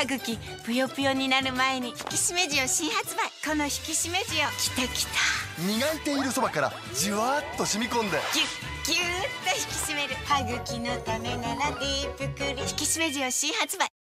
歯茎ぷよぷよになる前に引き締め塩新発売。この引き締め塩、きたきた。 磨いているそばからじゅわっと染み込んでギュッギューッと引き締める。歯茎のためならディープクリーン引き締め塩新発売。